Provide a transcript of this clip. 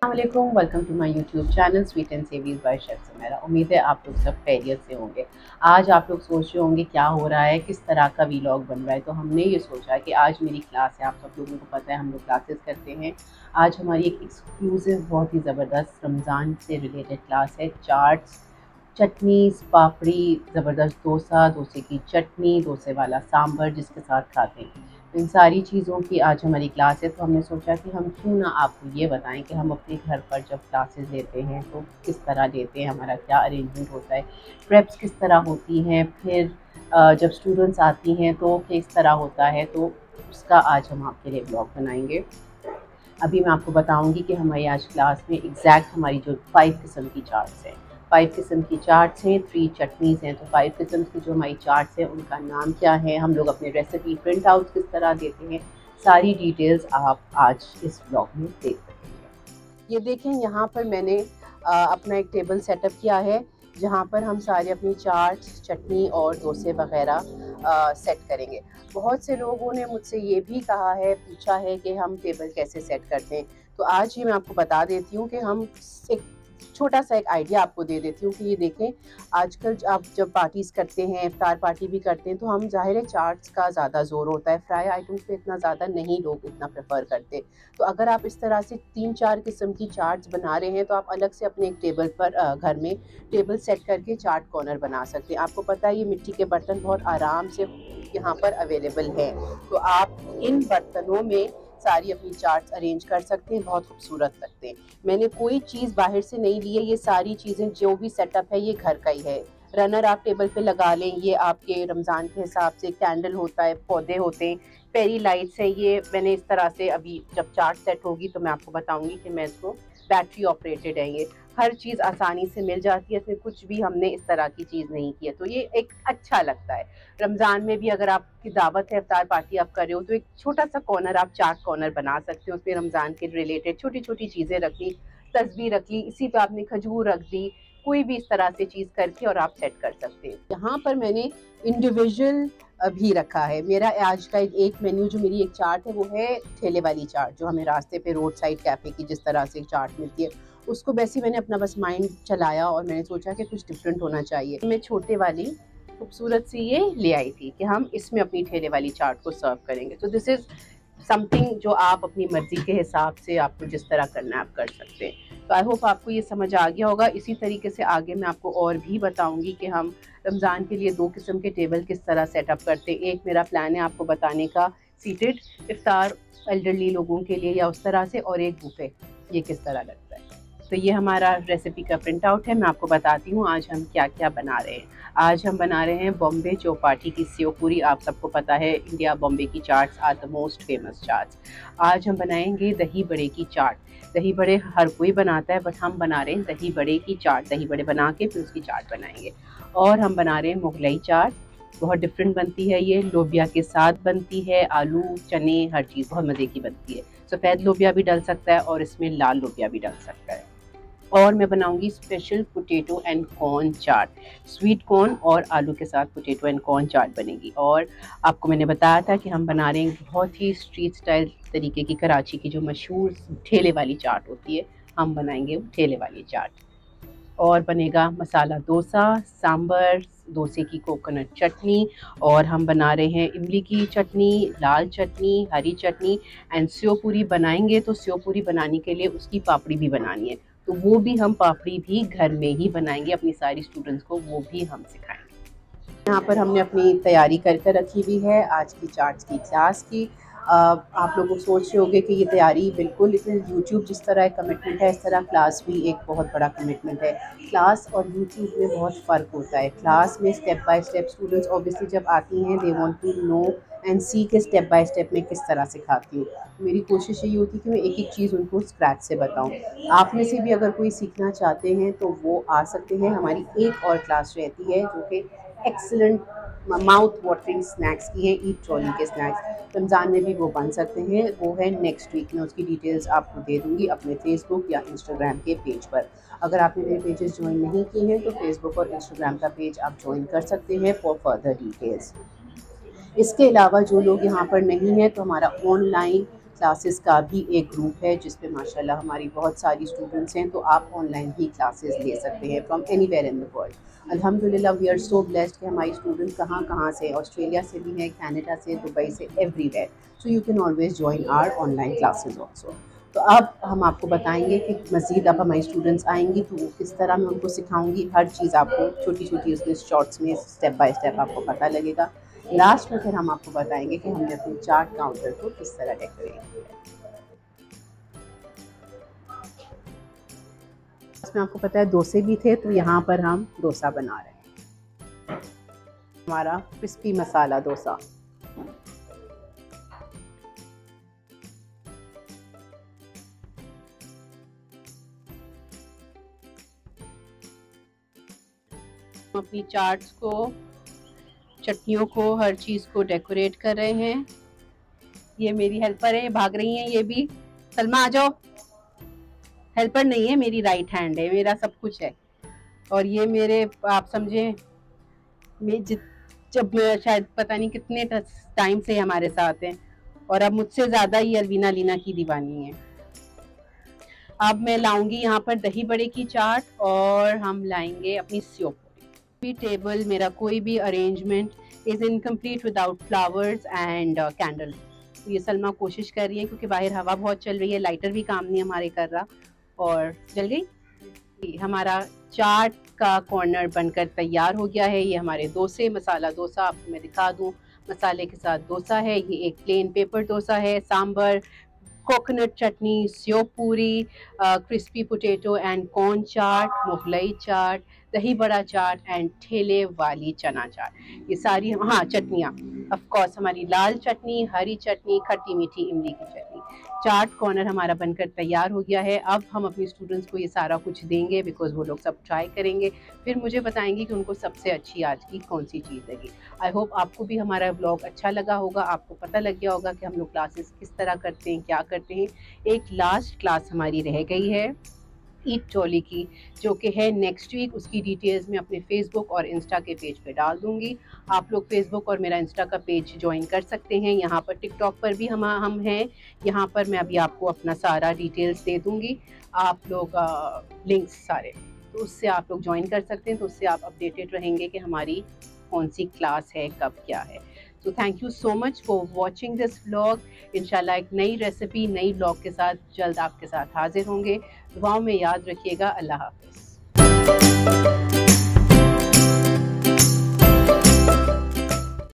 अस्सलामुअलैकुम, welcome to my YouTube channel sweet and सेवीज by chef Sumera. उम्मीद है आप लोग सब खैरियत से होंगे। आज आप लोग सोच रहे होंगे क्या हो रहा है, किस तरह का वीलॉग बन रहा है। तो हमने ये सोचा कि आज मेरी क्लास है, आप सब लोगों को पता है हम लोग क्लासेस करते हैं। आज हमारी एक एक्सक्लूसिव बहुत ही ज़बरदस्त रमज़ान से रिलेटेड क्लास है। चाट्स, चटनीज़, पापड़ी, ज़बरदस्त डोसा, डोसे की चटनी, डोसे वाला सांभर जिसके साथ खाते हैं। तो इन सारी चीज़ों की आज हमारी क्लास है। तो हमने सोचा कि हम क्यों ना आपको ये बताएं कि हम अपने घर पर जब क्लासेस लेते हैं तो किस तरह लेते हैं, हमारा क्या अरेंजमेंट होता है, प्रेप्स किस तरह होती हैं, फिर जब स्टूडेंट्स आती हैं तो किस तरह होता है। तो उसका आज हम आपके लिए ब्लॉग बनाएंगे। अभी मैं आपको बताऊंगी कि हमारी आज क्लास में एग्जैक्ट हमारी जो 5 किस्म की चार्ट्स हैं, 5 किस्म की चार्ट्स हैं, 3 चटनीज़ हैं। तो 5 किस्म की जो हमारी चार्ट्स हैं उनका नाम क्या है, हम लोग अपने रेसिपी प्रिंट आउट किस तरह देते हैं, सारी डिटेल्स आप आज इस ब्लॉग में देख सकेंगे। ये देखें, यहाँ पर मैंने अपना एक टेबल सेटअप किया है जहाँ पर हम सारे अपनी चाट्स, चटनी और डोसे वगैरह सेट करेंगे। बहुत से लोगों ने मुझसे ये भी कहा है, पूछा है कि हम टेबल कैसे सेट करते हैं। तो आज ही मैं आपको बता देती हूँ कि हम एक छोटा सा एक आइडिया आपको दे देती हूँ कि ये देखें, आजकल आप जब पार्टीज़ करते हैं, इफ्तार पार्टी भी करते हैं, तो हम ज़ाहिर है चाट्स का ज़्यादा ज़ोर होता है, फ्राई आइटम्स पे इतना ज़्यादा नहीं लोग इतना प्रेफर करते। तो अगर आप इस तरह से 3-4 किस्म की चाट्स बना रहे हैं तो आप अलग से अपने एक टेबल पर घर में टेबल सेट करके चाट कॉर्नर बना सकते हैं। आपको पता है ये मिट्टी के बर्तन बहुत आराम से यहाँ पर अवेलेबल हैं, तो आप इन बर्तनों में सारी अपनी चार्ट्स अरेंज कर सकते हैं, बहुत खूबसूरत लगते हैं। मैंने कोई चीज़ बाहर से नहीं ली है, ये सारी चीज़ें जो भी सेटअप है ये घर का ही है। रनर आप टेबल पे लगा लें, ये आपके रमज़ान के हिसाब से कैंडल होता है, पौधे होते हैं, पेरी लाइट्स हैं। ये मैंने इस तरह से, अभी जब चार्ट सेट होगी तो मैं आपको बताऊंगी कि मैं इसको बैटरी ऑपरेटेड है, ये हर चीज़ आसानी से मिल जाती है, इसमें कुछ भी हमने इस तरह की चीज़ नहीं की है। तो ये एक अच्छा लगता है। रमज़ान में भी अगर आपकी दावत है, इफ्तार पार्टी आप कर रहे हो, तो एक छोटा सा कॉर्नर आप चाट कॉर्नर बना सकते हो। उसमें रमज़ान के रिलेटेड छोटी छोटी चीज़ें रख ली, तस्बीह रख ली, इसी पे आपने खजूर रख दी, कोई भी इस तरह से चीज़ करके और आप सेट कर सकते हैं। यहाँ पर मैंने इंडिविजुअल भी रखा है। मेरा आज का एक मेन्यू, जो मेरी एक चाट है, वो है ठेले वाली चाट, जो हमें रास्ते पे रोड साइड कैफ़े की जिस तरह से चाट मिलती है, उसको वैसे मैंने अपना बस माइंड चलाया और मैंने सोचा कि कुछ डिफरेंट होना चाहिए। मैं छोटे वाली खूबसूरत सी ये ले आई थी कि हम इसमें अपनी ठेले वाली चाट को सर्व करेंगे। तो दिस इज़ समथिंग जो आप अपनी मर्ज़ी के हिसाब से आपको जिस तरह करना है आप कर सकते हैं। तो आई होप आपको ये समझ आ गया होगा। इसी तरीके से आगे मैं आपको और भी बताऊंगी कि हम रमज़ान के लिए 2 किस्म के टेबल किस तरह सेटअप करते हैं। एक मेरा प्लान है आपको बताने का, सीटेड इफ्तार एल्डरली लोगों के लिए या उस तरह से, और एक बुफे, ये किस तरह लगता है। तो ये हमारा रेसिपी का प्रिंट आउट है। मैं आपको बताती हूँ आज हम क्या क्या बना रहे हैं। आज हम बना रहे हैं बॉम्बे चौपाटी की सेव पूरी। आप सबको पता है इंडिया बॉम्बे की chaats are the most famous chaats. आज हम बनाएंगे दही बड़े की चाट। दही बड़े हर कोई बनाता है, बट हम बना रहे हैं दही बड़े की चाट। दही बड़े बना के फिर उसकी चाट बनाएंगे। और हम बना रहे हैं मुगलई चाट, बहुत डिफरेंट बनती है ये, लोबिया के साथ बनती है, आलू चने हर चीज़ बहुत मज़े की बनती है। सफ़ेद लोबिया भी डल सकता है और इसमें लाल लोबिया भी डल सकता है। और मैं बनाऊंगी special potato and corn chaat, sweet corn और आलू के साथ पोटैटो एंड कॉर्न चाट बनेगी। और आपको मैंने बताया था कि हम बना रहे हैं बहुत ही स्ट्रीट स्टाइल तरीके की, कराची की जो मशहूर ठेले वाली चाट होती है, हम बनाएंगे वो ठेले वाली चाट। और बनेगा मसाला डोसा, सांभर, डोसे की कोकोनट चटनी, और हम बना रहे हैं इमली की चटनी, लाल चटनी, हरी चटनी एंड सेव पूरी बनाएंगे। तो सेव पूरी बनाने के लिए उसकी पापड़ी भी बनानी है, तो वो भी हम पापड़ी भी घर में ही बनाएंगे, अपनी सारी स्टूडेंट्स को वो भी हम सिखाएंगे। यहाँ पर हमने अपनी तैयारी करके रखी हुई है आज की चार्ट्स की क्लास की। आप लोग सोच रहे होंगे कि ये तैयारी बिल्कुल, इसमें यूट्यूब जिस तरह एक कमिटमेंट है, इस तरह क्लास भी एक बहुत बड़ा कमिटमेंट है। क्लास और यूट्यूब में बहुत फ़र्क होता है। क्लास में step by step students obviously जब आती हैं, they want to know and see के स्टेप बाय स्टेप में किस तरह सिखाती हूँ। मेरी कोशिश यही होती है कि मैं एक एक चीज़ उनको स्क्रैच से बताऊँ। आप में से भी अगर कोई सीखना चाहते हैं तो वो आ सकते हैं। हमारी एक और क्लास रहती है जो कि एक्सीलेंट माउथ वाटरिंग स्नैक्स की है, ईट ट्रॉली के स्नैक्स। रमज़ान में भी वो बन सकते हैं, वो है नेक्स्ट वीक में। उसकी डिटेल्स आपको दे दूँगी अपने फेसबुक या इंस्टाग्राम के पेज पर। अगर आपने मेरे पेजेस ज्वाइन नहीं किए हैं तो फेसबुक और इंस्टाग्राम का पेज आप ज्वाइन कर सकते हैं फॉर फर्दर डिटेल्स। इसके अलावा जो लोग यहाँ पर नहीं हैं, तो हमारा ऑनलाइन क्लासेस का भी एक ग्रुप है जिस पे माशाल्लाह हमारी बहुत सारी स्टूडेंट्स हैं, तो आप ऑनलाइन भी क्लासेस ले सकते हैं from anywhere in the world. अल्हम्दुलिल्लाह वी आर सो ब्लेस्ड कि हमारी स्टूडेंट कहाँ कहाँ से, ऑस्ट्रेलिया से भी हैं, कनाडा से, दुबई से, everywhere. So you can always join our online classes also. तो अब हम आपको बताएंगे कि मज़ीद अब हमारी स्टूडेंट्स आएंगी तो किस तरह मैं उनको सिखाऊंगी, हर चीज़ आपको छोटी छोटी उसमें शॉर्ट्स में स्टेप बाय स्टेप आपको पता लगेगा। लास्ट में फिर हम आपको बताएंगे कि हमने अपने चार्ट काउंटर को किस तरह डेकोरेट किया है। इसमें आपको पता है डोसे भी थे, तो यहाँ पर हम डोसा बना रहे हैं, हमारा क्रिस्पी मसाला डोसा। अपनी चाट्स को, चटनियों को, हर चीज़ को डेकोरेट कर रहे हैं। ये मेरी हेल्पर है, भाग रही हैं ये भी। सलमा आ जाओ। हेल्पर नहीं है, मेरी राइट हैंड है, मेरा सब कुछ है। और ये मेरे, आप समझे, जब शायद पता नहीं कितने टाइम से हमारे साथ हैं, और अब मुझसे ज़्यादा ही अलवीना लीना की दीवानी है। अब मैं लाऊंगी यहाँ पर दही बड़े की चाट, और हम लाएंगे अपनी सेव पूरी। टेबल मेरा कोई भी arrangement is incomplete without flowers and candle. तो ये सलमा कोशिश कर रही है, क्योंकि बाहर हवा बहुत चल रही है, लाइटर भी काम नहीं हमारे कर रहा। और जल गई। हमारा चाट का कॉर्नर बनकर तैयार हो गया है। ये हमारे डोसे, मसाला डोसा आपको मैं दिखा दूँ, मसाले के साथ डोसा है। ये एक प्लेन पेपर डोसा है, sambar, coconut chutney, sev puri, crispy potato and corn chaat, Mughlai chaat, dahi bada chaat and ठेले वाली चना चाट। ये सारी, हाँ, चटनियाँ ऑफ कोर्स, हमारी लाल चटनी, हरी चटनी, खट्टी मीठी इमली की चटनी। चाट कॉर्नर हमारा बनकर तैयार हो गया है। अब हम अपनी स्टूडेंट्स को ये सारा कुछ देंगे, बिकॉज वो लोग सब ट्राई करेंगे, फिर मुझे बताएंगे कि उनको सबसे अच्छी आज की कौन सी चीज़ लगी। आई होप आपको भी हमारा ब्लॉग अच्छा लगा होगा, आपको पता लग गया होगा कि हम लोग क्लासेस किस तरह करते हैं, क्या करते हैं। एक लास्ट क्लास हमारी रह गई है ईद ट्रॉली की, जो कि है नेक्स्ट वीक। उसकी डिटेल्स मैं अपने फेसबुक और इंस्टा के पेज पे डाल दूंगी। आप लोग फेसबुक और मेरा इंस्टा का पेज ज्वाइन कर सकते हैं। यहाँ पर टिकटॉक पर भी हम हैं। यहाँ पर मैं अभी आपको अपना सारा डिटेल्स दे दूंगी, आप लोग लिंक्स सारे, तो उससे आप लोग ज्वाइन कर सकते हैं। तो उससे आप अपडेटेड रहेंगे कि हमारी कौन सी क्लास है, कब क्या है। तो thank you so much for watching this vlog. इंशाल्लाह एक नई रेसिपी, नई व्लॉग के साथ जल्द आपके साथ हाजिर होंगे। दुआओं में याद रखिएगा। अल्लाह हाफ़िज़।